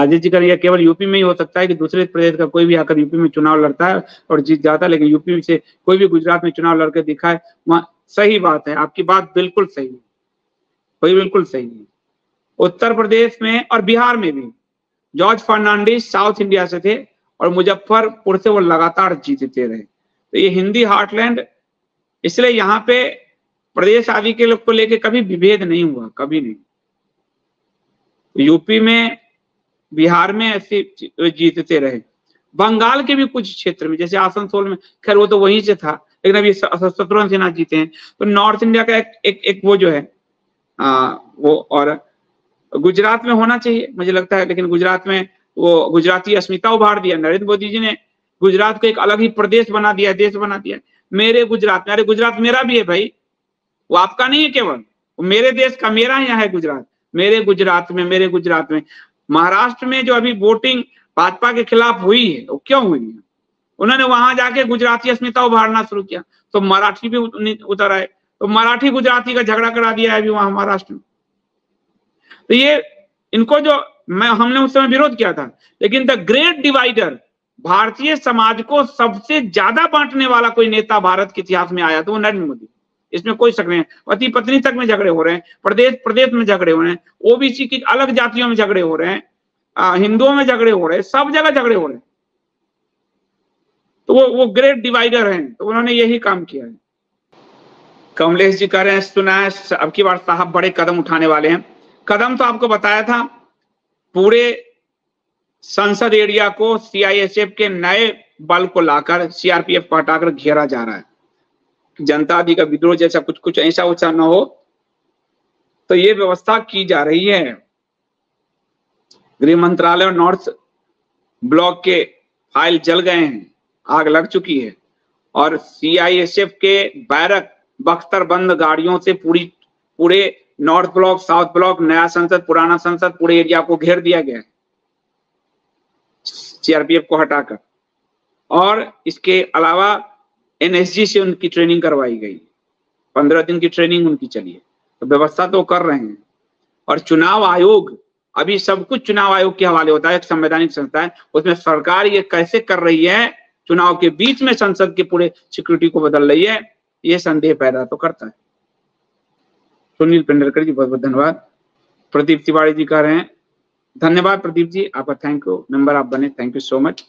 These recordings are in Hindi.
राजेश जी का यह केवल यूपी में ही हो सकता है कि दूसरे प्रदेश का कोई भी आकर यूपी में चुनाव लड़ता है और जीत जाता है, लेकिन यूपी से कोई भी गुजरात में चुनाव लड़कर दिखाए, वहां सही बात है, आपकी बात बिल्कुल सही है, वही बिल्कुल सही है। उत्तर प्रदेश में और बिहार में भी जॉर्ज फर्नांडिस साउथ इंडिया से थे और मुजफ्फरपुर से वो लगातार जीतते रहे। तो ये हिंदी हार्टलैंड, इसलिए यहाँ पे प्रदेश आदि के लोग को लेके कभी विभेद नहीं हुआ, कभी नहीं। यूपी में बिहार में ऐसे जीतते रहे। बंगाल के भी कुछ क्षेत्र में, जैसे आसनसोल में, खैर वो तो वहीं से था, लेकिन अभी शत्रुघ्न सिन्हा जीते हैं। तो नॉर्थ इंडिया का एक वो जो है वो, और गुजरात में होना चाहिए मुझे लगता है, लेकिन गुजरात में वो गुजराती अस्मिता उभार दिया नरेंद्र मोदी जी ने, गुजरात को एक अलग ही प्रदेश बना दिया, देश बना दिया। मेरे गुजरात में, अरे गुजरात मेरा भी है भाई, वो आपका नहीं है केवल, वो मेरे देश का, मेरा यहाँ है गुजरात। मेरे गुजरात में महाराष्ट्र में जो अभी वोटिंग भाजपा के खिलाफ हुई है, वो क्यों हुई है? उन्होंने वहां जाके गुजराती अस्मिता उभारना शुरू किया, तो मराठी भी उतर आए, तो मराठी गुजराती का झगड़ा करा दिया है अभी वहां महाराष्ट्र में। तो ये इनको जो हमने उस समय विरोध किया था, लेकिन the great divider, Bharatiya Samaj को सबसे ज्यादा बांटने वाला कोई नेता भारत के इतिहास में आया तो वो नरेंद्र मोदी, इसमें कोई शक नहीं है। पति पत्नी तक में झगड़े हो रहे हैं, प्रदेश प्रदेश में झगड़े हो रहे हैं, ओबीसी की अलग जातियों में झगड़े हो रहे हैं, हिंदुओं में झगड़े हो रहे हैं, सब जगह झगड़े हो रहे हैं। तो वो ग्रेट डिवाइडर हैं, तो उन्होंने यही काम किया है। कमलेश जी कह रहे हैं सुना है अब की बार साहब बड़े कदम उठाने वाले हैं। कदम तो आपको बताया था, पूरे संसद एरिया को सीआईएसएफ के नए बल को लाकर सीआरपीएफ को हटाकर घेरा जा रहा है। जनता आदि का विद्रोह जैसा कुछ ऐसा वैसा ना हो, तो ये व्यवस्था की जा रही है। गृह मंत्रालय और नॉर्थ ब्लॉक के फाइल जल गए हैं, आग लग चुकी है, और सीआईएसएफ के बैरक बख्तरबंद गाड़ियों से पूरे नॉर्थ ब्लॉक, साउथ ब्लॉक, नया संसद, पुराना संसद, पूरे एरिया को घेर दिया गया है सीआरपीएफ को हटाकर। और इसके अलावा एनएसजी से उनकी ट्रेनिंग करवाई गई, 15 दिन की ट्रेनिंग उनकी चली है। तो व्यवस्था तो कर रहे हैं। और चुनाव आयोग, अभी सब कुछ चुनाव आयोग के हवाले होता है, एक संवैधानिक संस्था है, उसमें सरकार ये कैसे कर रही है, चुनाव के बीच में संसद के पूरे सिक्योरिटी को बदल रही है, ये संदेह पैदा तो करता है। सुनील पेंडलकर जी बहुत बहुत धन्यवाद। प्रदीप तिवारी जी कह रहे हैं धन्यवाद प्रदीप जी, आपका थैंक यू, मेंबर आप बने, thank you so much.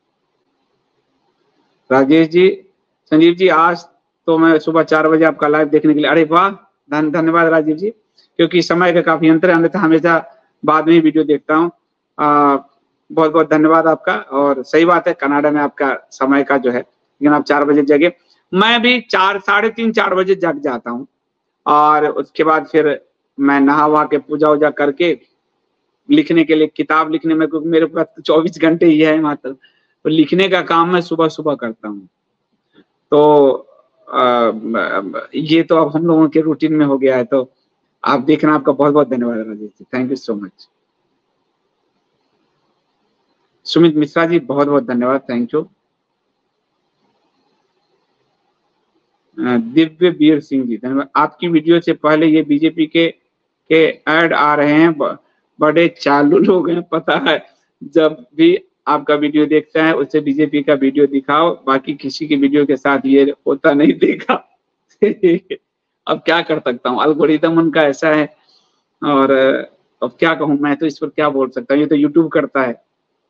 Rajesh ji, Sanjeev ji, आज तो मैं सुबह 4 बजे आपका लाइव देखने के लिए, अरे वाह, धन्यवाद राजीव जी, क्योंकि समय का काफी अंतर है, अन्यथा हमेशा बाद में ही वीडियो देखता हूँ। बहुत बहुत धन्यवाद आपका। और सही बात है, कनाडा में आपका समय का जो है, लेकिन आप 4 बजे जगे, मैं भी 4, साढ़े 3, 4 बजे जग जाता हूँ, और उसके बाद फिर मैं नहा वहा के पूजा वूजा करके लिखने के लिए, किताब लिखने में, क्योंकि मेरे पास 24 घंटे ही है मात्र, तो लिखने का काम मैं सुबह सुबह करता हूँ। तो ये तो अब हम लोगों के रूटीन में हो गया है। तो आप देखना, आपका बहुत बहुत धन्यवाद Rajesh ji, thank you so much. Sumit Mishra ji बहुत बहुत धन्यवाद, थैंक यू। दिव्य वीर सिंह जी धन्यवाद। आपकी वीडियो से पहले ये बीजेपी के ऐड आ रहे हैं, बड़े चालू लोग हैं, पता है, जब भी आपका वीडियो देखता है उससे बीजेपी का वीडियो दिखाओ, बाकी किसी की वीडियो के साथ ये होता नहीं देखा। अब क्या कर सकता हूँ, एल्गोरिदम उनका ऐसा है, और अब क्या कहूँ मैं, तो इस पर क्या बोल सकता हूँ, ये तो यूट्यूब करता है।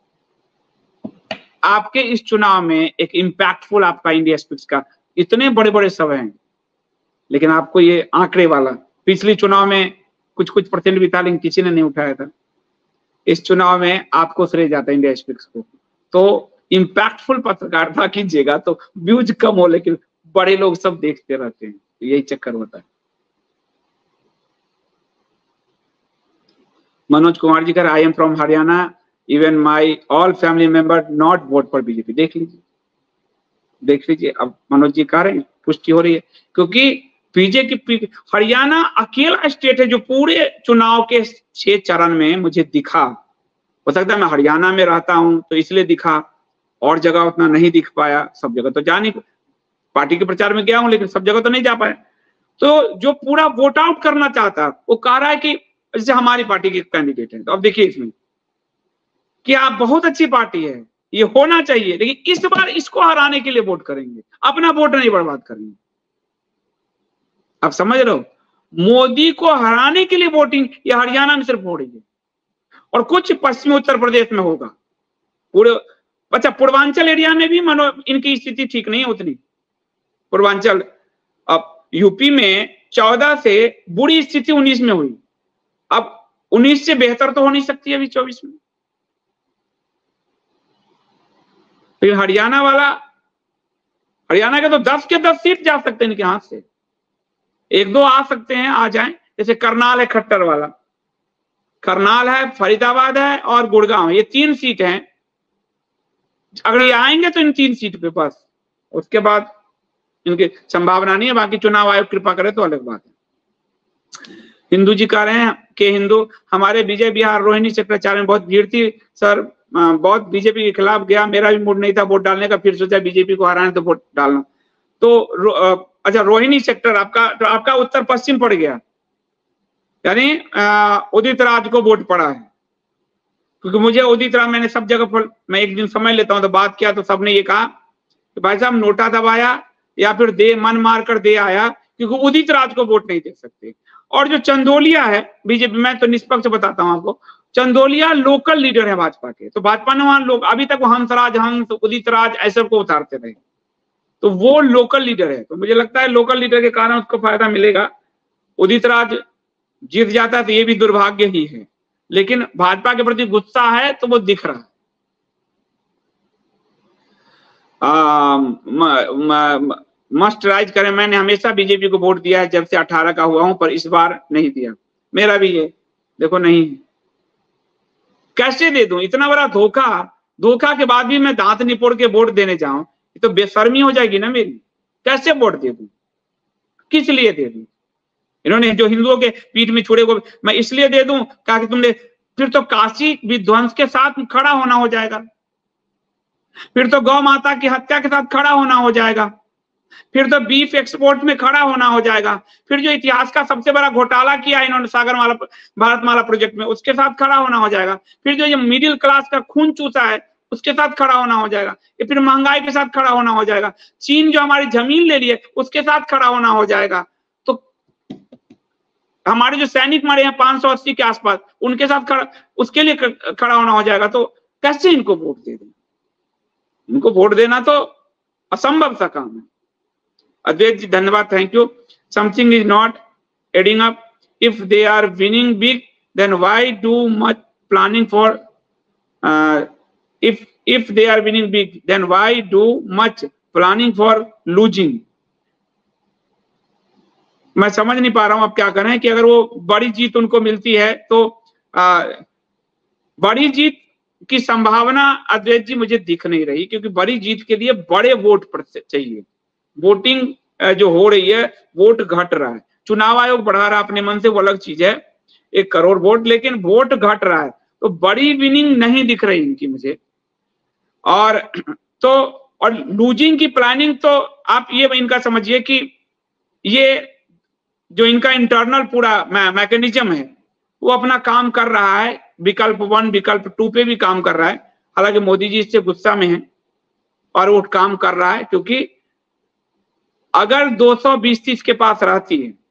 आपके इस चुनाव में एक इम्पैक्टफुल आपका इंडिया स्पीक्स का, इतने बड़े बड़े सभा हैं, लेकिन आपको ये आंकड़े वाला, पिछली चुनाव में कुछ परसेंट भी था, लेकिन किसी ने नहीं उठाया था। इस चुनाव में आपको श्रेय जाता है इंडिया स्पीक्स को। तो इम्पैक्टफुल पत्रकारिता कीजिएगा तो व्यूज कम हो, लेकिन बड़े लोग सब देखते रहते हैं, तो यही चक्कर होता है। मनोज कुमार जी कर, I am from Haryana, even my all family member not vote for BJP. देख लीजिए, अब मनोज जी कह रहे हैं, पुष्टि हो रही है, क्योंकि बीजेपी, हरियाणा अकेला स्टेट है जो पूरे चुनाव के 6 चरण में मुझे दिखा। हो सकता है मैं हरियाणा में रहता हूं तो इसलिए दिखा, और जगह उतना नहीं दिख पाया, सब जगह तो जा नहीं, पार्टी के प्रचार में गया हूं लेकिन सब जगह तो नहीं जा पाया। तो जो पूरा वोट आउट करना चाहता वो कह रहा है कि जैसे हमारी पार्टी के कैंडिडेट है, तो अब देखिए इसमें कि आप बहुत अच्छी पार्टी है, ये होना चाहिए, लेकिन इस बार इसको हराने के लिए वोट करेंगे, अपना वोट नहीं बर्बाद करेंगे। आप समझ रहे हो, मोदी को हराने के लिए वोटिंग ये हरियाणा में सिर्फ हो रही है, और कुछ पश्चिमी उत्तर प्रदेश में होगा। पूरे अच्छा पूर्वांचल एरिया में भी मानो इनकी स्थिति ठीक नहीं है उतनी। पूर्वांचल, अब यूपी में 14 से बुरी स्थिति 19 में हुई, अब 19 से बेहतर तो हो नहीं सकती अभी 24 में। फिर हरियाणा के तो 10 के 10 सीट जा सकते हैं इनके हाथ से, 1-2 आ सकते हैं, आ जाएं। जैसे करनाल है, खट्टर वाला करनाल है, फरीदाबाद है और गुड़गांव, ये 3 सीट हैं। अगर ये आएंगे तो इन 3 सीट पे बस, उसके बाद इनकी संभावना नहीं है। बाकी चुनाव आयोग कृपा करे तो अलग बात है। हिंदू जी कह रहे हैं कि हिंदू हमारे विजय बिहार रोहिणी चक्राचार्य में बहुत भीड़ थी सर, बहुत बीजेपी के खिलाफ गया, मेरा भी मूड नहीं था वोट डालने का, फिर सोचा बीजेपी को हराने तो वोट डालना। तो अच्छा रोहिणी सेक्टर आपका उत्तर पश्चिम पड़ गया, यानी उदित राज को वोट पड़ा है। क्योंकि मुझे उदित राज, मैंने सब जगह पर मैं एक दिन समझ लेता हूं तो बात किया तो सबने ये कहा कि भाई साहब नोटा दबाया या फिर दे मन मार कर दे आया, क्योंकि उदित राज को वोट नहीं दे सकते। और जो चंदोलिया है बीजेपी, मैं तो निष्पक्ष बताता हूं आपको, चंदोलिया लोकल लीडर है भाजपा के, तो भाजपा ने वहां लोग अभी तक हंसराज हंस उदित राज ऐसे को उतारते रहे, तो वो लोकल लीडर है। तो मुझे लगता है लोकल लीडर के कारण उसको फायदा मिलेगा। उदित राज जीत जाता है तो ये भी दुर्भाग्य ही है, लेकिन भाजपा के प्रति गुस्सा है तो वो दिख रहा है। मस्ट राइज करें, मैंने हमेशा बीजेपी को वोट दिया है जब से 18 का हुआ हूं, पर इस बार नहीं दिया। मेरा भी ये देखो नहीं, कैसे दे दूं, इतना बड़ा धोखा के बाद भी मैं दांत निपोड़ के वोट देने जाऊं तो बेशर्मी हो जाएगी ना मेरी। कैसे वोट दे दूं, किस लिए दे दूं? इन्होंने जो हिंदुओं के पीठ में छुड़े को मैं इसलिए दे दूं कि तुमने, फिर तो काशी विध्वंस के साथ खड़ा होना हो जाएगा, फिर तो गौ माता की हत्या के साथ खड़ा होना हो जाएगा, फिर तो बीफ एक्सपोर्ट में खड़ा होना हो जाएगा, फिर जो इतिहास का सबसे बड़ा घोटाला किया इन्होंने सागरमाला भारतमाला प्रोजेक्ट में उसके साथ खड़ा होना हो जाएगा, फिर जो ये मिडिल क्लास का खून चूसा है उसके साथ खड़ा होना हो जाएगा, ये फिर महंगाई के साथ खड़ा होना हो जाएगा, चीन जो हमारी जमीन ले ली है उसके साथ खड़ा होना हो जाएगा, तो हमारे जो सैनिक मरे हैं 580 के आसपास उनके साथ उसके लिए खड़ा होना हो जाएगा। तो कैसे इनको वोट दे दें? इनको वोट देना तो असंभव सा काम है। अद्वैत जी धन्यवाद, thank you. Something is not adding up, if they are winning big then why do much planning for, if they are winning big then why do much planning for losing? मैं समझ नहीं पा रहा हूं आप क्या करें कि अगर वो बड़ी जीत उनको मिलती है तो बड़ी जीत की संभावना अद्वैत जी मुझे दिख नहीं रही, क्योंकि बड़ी जीत के लिए बड़े वोट चाहिए। वोटिंग जो हो रही है, वोट घट रहा है, चुनाव आयोग बढ़ा रहा है अपने मन से, वो अलग चीज है, 1 करोड़ वोट, लेकिन वोट घट रहा है, तो बड़ी विनिंग नहीं दिख रही इनकी मुझे। और लूजिंग की प्लानिंग तो आप ये इनका समझिए कि ये जो इनका इंटरनल पूरा मैकेनिज्म है वो अपना काम कर रहा है, विकल्प 1 विकल्प 2 पे भी काम कर रहा है। हालांकि मोदी जी इससे गुस्सा में है और वो काम कर रहा है, क्योंकि अगर 220-30 के पास रहती है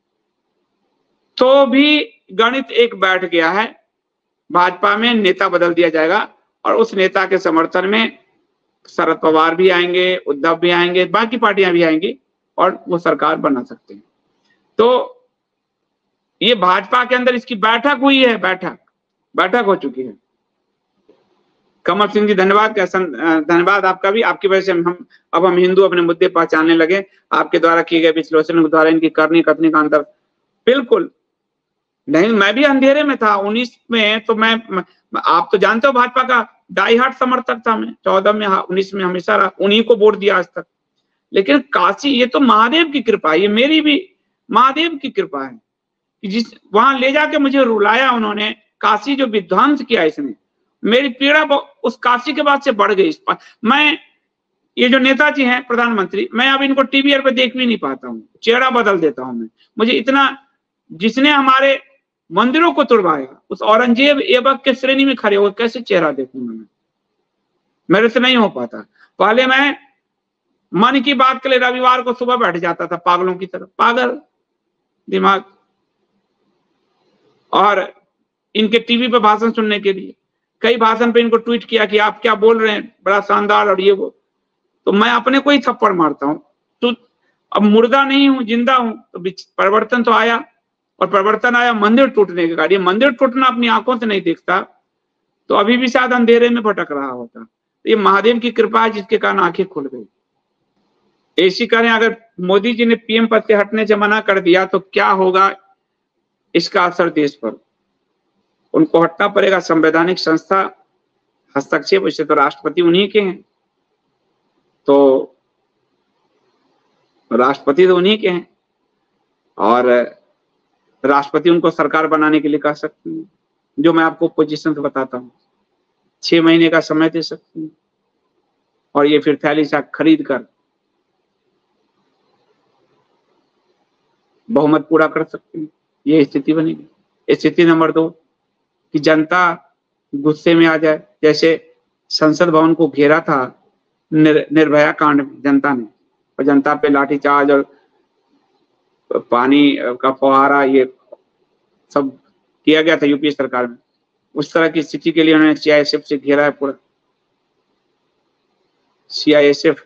तो भी गणित एक बैठ गया है, भाजपा में नेता बदल दिया जाएगा और उस नेता के समर्थन में शरद पवार भी आएंगे, उद्धव भी आएंगे, बाकी पार्टियां भी आएंगी और वो सरकार बना सकते हैं। तो ये भाजपा के अंदर इसकी बैठक हुई है, बैठक हो चुकी है। कमल सिंह जी धन्यवाद, धन्यवाद आपका भी, आपकी वजह से हम हिंदू अपने मुद्दे पहचानने लगे। आपके द्वारा किए गए विश्लेषण के द्वारा इनकी करनी कथनी का अंतर बिल्कुल नहीं। मैं भी अंधेरे में था 19 में, तो मैं आप तो जानते हो भाजपा का डाई हार्ट समर्थक था मैं, 14 में 19 में हमेशा रहा, उन्हीं को वोट दिया आज तक। लेकिन काशी, ये तो महादेव की कृपा है, ये मेरी भी महादेव की कृपा है कि जिस वहां ले जाके मुझे रुलाया उन्होंने, काशी जो विध्वंस किया इसने, मेरी पीड़ा उस काशी के बाद से बढ़ गई। मैं ये जो नेताजी हैं प्रधानमंत्री, मैं अब इनको टीवीआर पे देख भी नहीं पाता हूँ, चेहरा बदल देता हूँ मैं। मुझे इतना, जिसने हमारे मंदिरों को तुड़वाया, उस औरंगजेब ऐबक के श्रेणी में खड़े हो, कैसे चेहरा देखूं मैं? मेरे से नहीं हो पाता। पहले मैं मन की बात के लिए रविवार को सुबह बैठ जाता था पागलों की तरह, पागल दिमाग, और इनके टीवी पे भाषण सुनने के लिए। कई भाषण पे इनको ट्वीट किया कि आप क्या बोल रहे हैं, बड़ा शानदार और ये वो। तो मैं अपने को ही थप्पड़ मारता हूं। तो अब मुर्दा नहीं हूं, जिंदा हूं, तो परिवर्तन तो आया, और परिवर्तन आया मंदिर टूटने के कारण। ये मंदिर टूटना अपनी आंखों से नहीं देखता तो अभी भी शायद अंधेरे में भटक रहा होता। तो ये महादेव की कृपा है जिसके कारण आंखें खुल गई। ऐसी करें, अगर मोदी जी ने पीएम पद से हटने से मना कर दिया तो क्या होगा इसका असर देश पर? उनको हटना पड़ेगा। संवैधानिक संस्था हस्तक्षेप, वैसे तो राष्ट्रपति उन्हीं के हैं, तो राष्ट्रपति तो उन्हीं के हैं, और राष्ट्रपति उनको सरकार बनाने के लिए कह सकते हैं, जो मैं आपको पोजीशन से बताता हूँ। 6 महीने का समय दे सकते हैं, और ये फिर थैली साग खरीद कर बहुमत पूरा कर सकते हैं। ये स्थिति बनेगी। स्थिति नंबर 2 कि जनता गुस्से में आ जाए, जैसे संसद भवन को घेरा था निर्भया कांड में जनता ने, और जनता पे लाठीचार्ज और पानी का फुहारा ये सब किया गया था यूपीए सरकार में। उस तरह की स्थिति के लिए उन्होंने सीआईएसएफ से घेरा है पूरा। सीआईएसएफ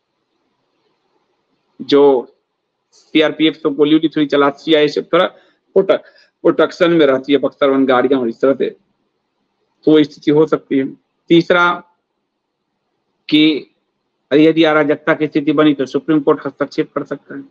जो सीआरपीएफ तो गोली थोड़ी चला, सीआईएसएफ थोड़ा प्रोटेक्शन में रहती है, बख्तरबंद गाड़ियां और इस तरह से, तो स्थिति हो सकती है। तीसरा कि यदि अराजकता की स्थिति बनी तो सुप्रीम कोर्ट हस्तक्षेप कर सकता है।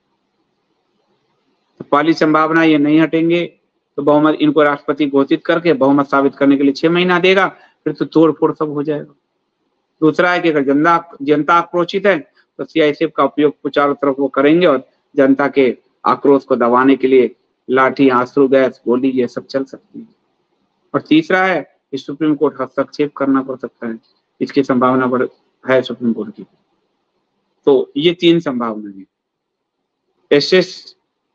तो पहली संभावना ये नहीं हटेंगे तो बहुमत, इनको राष्ट्रपति घोषित करके बहुमत साबित करने के लिए 6 महीना देगा, फिर तो तोड़ फोड़ सब हो जाएगा। दूसरा है कि अगर जनता आक्रोशित है तो सीआईएसएफ का उपयोग चारों तरफ वो करेंगे, और जनता के आक्रोश को दबाने के लिए लाठी, आंसू गैस, गोली ये सब चल सकती है। और तीसरा है कि सुप्रीम कोर्ट हस्तक्षेप करना पड़ सकता है, इसकी संभावना है सुप्रीम कोर्ट की। तो ये 3 संभावना है। एसएस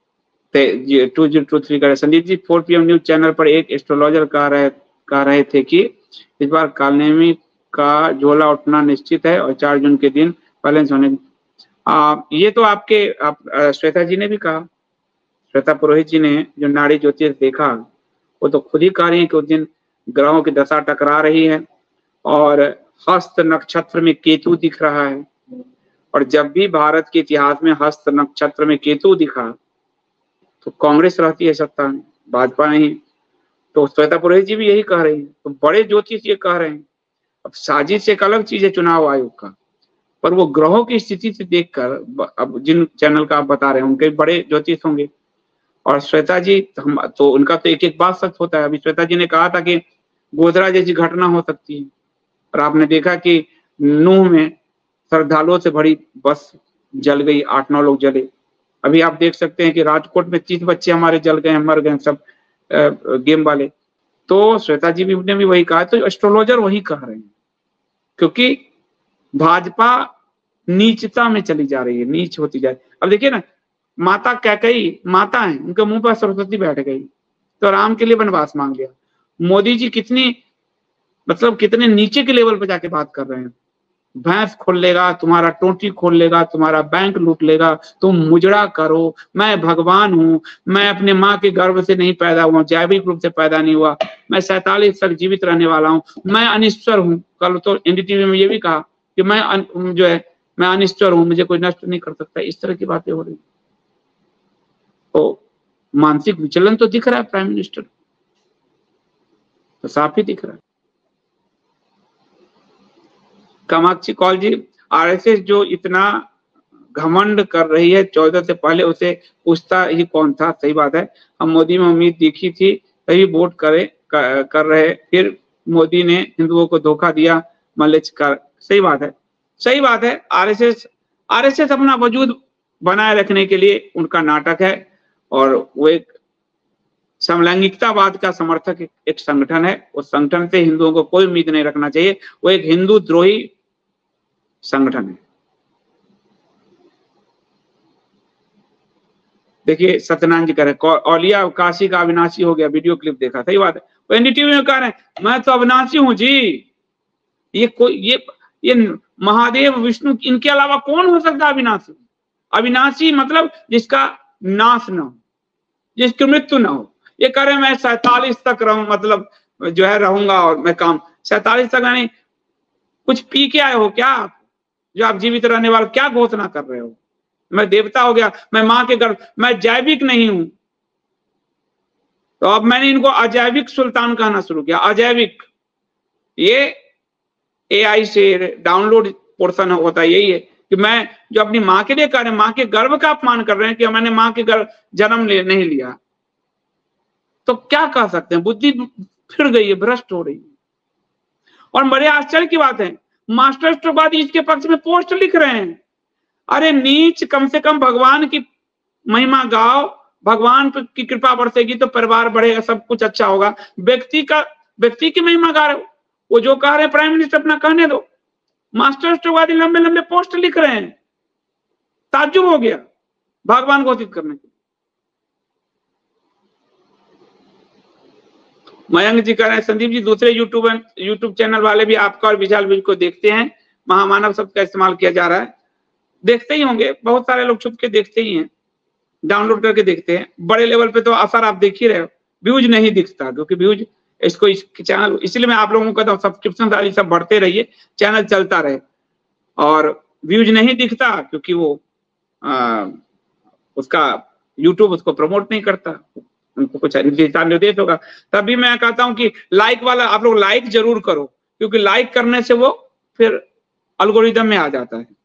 2023 का Sandeep ji 4 PM news channel पर एक एस्ट्रोलॉजर कह रहे थे कि इस बार कालनेमी का झोला उठना निश्चित है और 4 जून के दिन बैलेंस होने। ये तो आपके श्वेता जी ने भी कहा, श्वेता पुरोहित जी ने जो नाड़ी ज्योतिष देखा, वो तो खुद ही कह रही है कि उस दिन ग्रहों की दशा टकरा रही है और हस्त नक्षत्र में केतु दिख रहा है। और जब भी भारत के इतिहास में हस्त नक्षत्र में केतु दिखा तो कांग्रेस रहती है सत्ता में, भाजपा नहीं। तो श्वेता पुरोहित जी भी यही कह रही है, तो बड़े ज्योतिष ये कह रहे हैं। अब साजिश एक अलग चीज है चुनाव आयोग का, पर वो ग्रहों की स्थिति से देखकर, अब जिन चैनल का आप बता रहे हैं उनके बड़े ज्योतिष होंगे, और श्वेता जी तो उनका तो एक एक बात सच होता है। अभी श्वेता जी ने कहा था कि गोधरा जैसी घटना हो सकती है, और आपने देखा कि नूह में श्रद्धालुओं से भरी बस जल गई, 8-9 लोग जले। अभी आप देख सकते हैं कि राजकोट में 30 बच्चे हमारे जल गए, मर गए सब गेम वाले। तो श्वेता जी ने भी वही कहा, तो एस्ट्रोलॉजर वही कह रहे हैं, क्योंकि भाजपा नीचता में चली जा रही है, नीच होती जा रही है। अब देखिए ना, माता कैकेयी माता है, उनके मुंह पर सरस्वती बैठ गई तो राम के लिए वनवास मांग लिया। मोदी जी कितने नीचे के लेवल पर जाके बात कर रहे हैं। भैंस खोल लेगा, तुम्हारा टोटी खोल लेगा, तुम्हारा बैंक लूट लेगा, तुम मुजरा करो, मैं भगवान हूं, मैं अपने माँ के गर्भ से नहीं पैदा हुआ, जैविक रूप से पैदा नहीं हुआ, मैं 47 तक जीवित रहने वाला हूं, मैं अनिश्वर हूं। कल तो एनडीटीवी में ये भी कहा कि मैं अनिश्वर हूं, मुझे कोई नष्ट नहीं कर सकता। इस तरह की बातें हो रही। तो मानसिक विचलन तो दिख रहा है प्राइम मिनिस्टर, तो साफ ही दिख रहा है। कामाक्षी कौल जी, आरएसएस जो इतना घमंड कर रही है, 14 से पहले उसे पूछता ही कौन था। सही बात है, हम मोदी में उम्मीद देखी थी तभी वोट कर रहे, फिर मोदी ने हिंदुओं को धोखा दिया, मलेच कर। सही बात है। आरएसएस अपना वजूद बनाए रखने के लिए उनका नाटक है, और वो एक समलैंगिकतावाद का समर्थक एक संगठन है। उस संगठन से हिंदुओं को कोई उम्मीद नहीं रखना चाहिए, वो एक हिंदू द्रोही संगठन है। देखिए सत्यनारायण जी कह रहे औलिया काशी का अविनाशी हो गया, वीडियो क्लिप देखा, सही बात है। वो एनडीटीवी में कह रहे हैं मैं तो अविनाशी हूं जी, ये महादेव विष्णु इनके अलावा कौन हो सकता है अविनाशी? अविनाशी मतलब जिसका नाश न हो, जिसकी मृत्यु न हो। ये कह रहे मैं 47 तक रहूं, मतलब जो है रहूंगा और मैं काम 47 तक, यानी कुछ पी के आए हो क्या आप, जो आप जीवित रहने वाले क्या घोषणा कर रहे हो? मैं देवता हो गया, मैं मां के गर्भ, मैं जैविक नहीं हूं। तो अब मैंने इनको अजैविक सुल्तान कहना शुरू किया, अजैविक। ये एआई से डाउनलोड पोर्शन होता है, यही है कि मैं जो अपनी मां के लिए कर रहे हैं, मां के गर्भ का अपमान कर रहे हैं कि मैंने मां के गर्भ जन्म नहीं लिया, तो क्या कह सकते हैं? बुद्धि फिर गई है, भ्रष्ट हो रही है। और बड़े आश्चर्य की बात है, मास्टर स्ट्रोकवादी इसके पक्ष में पोस्ट लिख रहे हैं। अरे नीच, कम से कम भगवान की महिमा गाओ, भगवान की कृपा बरसेगी तो परिवार बढ़ेगा, सब कुछ अच्छा होगा। व्यक्ति की महिमा गा रहे हो, वो जो कह रहे हैं प्राइम मिनिस्टर अपना कहने दो। मास्टर स्ट्रोकवादी लंबे लंबे पोस्ट लिख रहे हैं, ताज्जुब हो गया भगवान घोषित करने के। मयंक जी कह रहे हैं संदीप जी दूसरे यूट्यूब चैनल वाले भी आपका और विशाल बीज को देखते हैं, महामानव शब्द का इस्तेमाल किया जा रहा है। देखते ही होंगे, बहुत सारे लोग छुप के देखते ही हैं, डाउनलोड करके देखते हैं। बड़े लेवल पे तो असर आप देख ही रहे हो, व्यूज नहीं दिखता, क्योंकि व्यूज इसको चैनल, इसलिए मैं आप लोगों को कहता हूँ सब्सक्रिप्शन सारी सब बढ़ते रहिए, चैनल चलता रहे। और व्यूज नहीं दिखता क्योंकि वो उसका यूट्यूब उसको प्रमोट नहीं करता, उनको कुछ निर्देश होगा। तभी मैं कहता हूं कि लाइक वाला आप लोग लाइक जरूर करो, क्योंकि लाइक करने से वो फिर एल्गोरिदम में आ जाता है।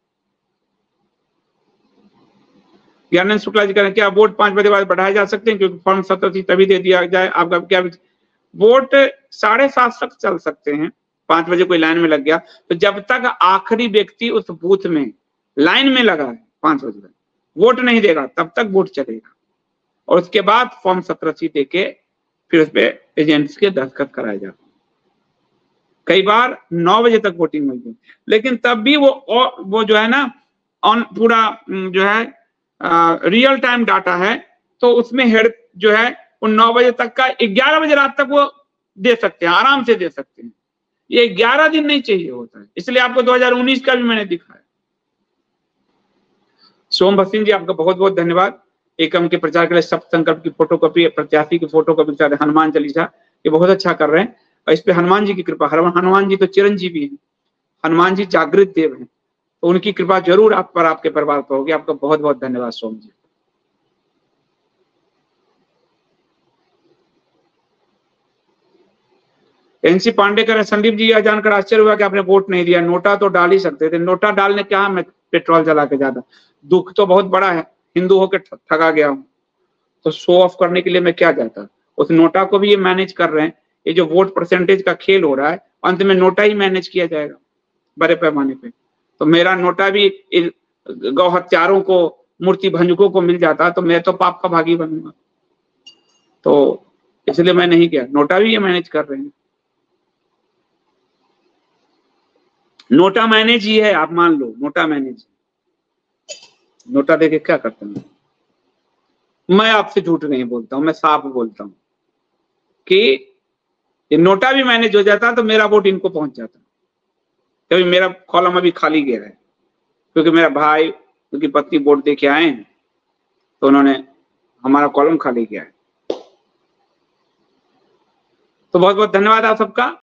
ज्ञानेंद्र शुक्ला जी कह रहे हैं क्या वोट 5 बजे बाद बढ़ाए जा सकते हैं, क्योंकि फॉर्म 17 तभी दे दिया जाए? आपका क्या? वोट 7:30 तक चल सकते हैं, 5 बजे कोई लाइन में लग गया तो जब तक आखिरी व्यक्ति उस बूथ में लाइन में लगा है 5 बजे तक वोट नहीं देगा, तब तक वोट चलेगा। और उसके बाद फॉर्म 17 देके फिर उस पर एजेंट्स के दस्तखत कराए जाते हैं। कई बार 9 बजे तक वोटिंग हुई है, लेकिन तब भी वो जो है ना ऑन पूरा जो है रियल टाइम डाटा है, तो उसमें हेड जो है वो 9 बजे तक का 11 बजे रात तक वो दे सकते हैं, आराम से दे सकते हैं। ये 11 दिन नहीं चाहिए होता है, इसलिए आपको 2019 का भी मैंने दिखाया। सोम भसीन जी आपका बहुत बहुत धन्यवाद। एकम के प्रचार के लिए सप्त संकल्प की फोटोकॉपी, प्रत्याशी की फोटोकॉपी, हनुमान चालीसा, ये बहुत अच्छा कर रहे हैं। और इस पे हनुमान जी की कृपा, हनुमान जी तो चिरंजीवी हैं, हनुमान जी जागृत देव हैं, तो उनकी कृपा जरूर आप पर, आपके परिवार पर होगी। आपका बहुत बहुत धन्यवाद सोम जी। एनसी पांडे कह रहे हैं संदीप जी यह जानकर आश्चर्य हुआ कि आपने वोट नहीं दिया, नोटा तो डाल ही सकते थे। नोटा डालने क्या मैं पेट्रोल जला के ज्यादा, दुख तो बहुत बड़ा है, हिंदू होकर ठगा गया हूं, तो शो ऑफ करने के लिए मैं क्या जाता। उस नोटा को भी ये मैनेज कर रहे हैं, ये जो वोट परसेंटेज का खेल हो रहा है अंत में नोटा ही मैनेज किया जाएगा बड़े पैमाने पे। तो मेरा नोटा भी गौ हत्यारों को, मूर्ति भंजकों को मिल जाता तो मैं तो पाप का भागी बनूंगा, तो इसलिए मैं नहीं गया। नोटा भी ये मैनेज कर रहे हैं, नोटा मैनेज ही है, आप मान लो नोटा मैनेज। नोटा देके क्या करते हैं? मैं आपसे झूठ नहीं बोलता हूं, मैं साफ बोलता हूं कि ये नोटा भी मैनेज हो जाता तो मेरा वोट इनको पहुंच जाता। कभी मेरा कॉलम अभी खाली गया है क्योंकि मेरा भाई, उनकी पत्नी वोट दे के आए हैं, तो उन्होंने हमारा कॉलम खाली किया है। तो बहुत बहुत धन्यवाद आप सबका।